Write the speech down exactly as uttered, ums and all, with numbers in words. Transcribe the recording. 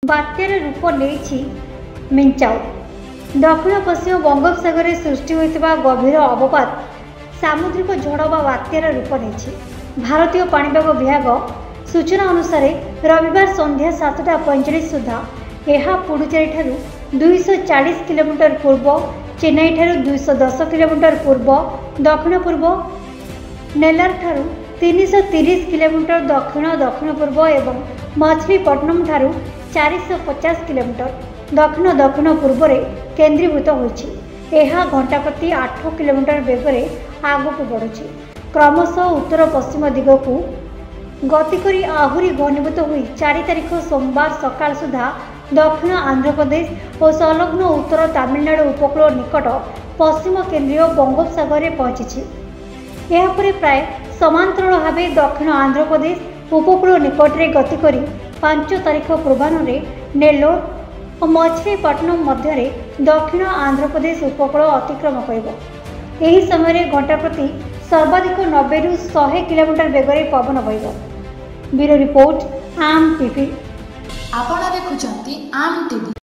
बात्यार रूप नहीं मिंचाओ। दक्षिण पश्चिम बंगोपसागर में सृष्टि होता गभीर अवपात सामुद्रिक झड़ बा बात्यार रूप नहीं। भारतीय पाणीपाग विभाग सूचना अनुसार रविवार संध्या सातटा पैंचाश सुधा यह पुडुचेरी ठारू दुईश चालीस किलोमीटर पूर्व, चेन्नई ठारू दुईश दस किलोमीटर पूर्व दक्षिण पूर्व, नेल्लार ठारू तीन सौ तीस किलोमीटर दक्षिण दक्षिण पूर्व एवं मछलीपट्टनम ठारू चार सौ पचास किलोमीटर दक्षिण दक्षिण पूर्व में केन्द्रीभूत होइछि। यह घंटा प्रति आठ किलोमीटर बेगरे आगक बढ़ुछि। क्रमशः उत्तर पश्चिम दिग को गति करी आहुरी घनीभूत होई चार तारिख सोमवार सकाळ सुधा दक्षिण आंध्र प्रदेश और संलग्न उत्तर तमिलनाडु उपकूल निकट पश्चिम केन्द्रीय बंगोपसागर में पहुंची। यापर प्राय समांतराल भाव दक्षिण आंध्र प्रदेश उपकूल निकट में गति करी पांच तारिख पूर्वाह्न नेल्लोर और मछलीपट्टनम मध्य दक्षिण आंध्र प्रदेश उपकूल अतिक्रम कर यही समय घंटा प्रति सर्वाधिक नब्बे रु सौ किलोमीटर बेगर पवन बह। ब्यूरो रिपोर्ट आम टीवी। आपण देखुछंती आम टीवी।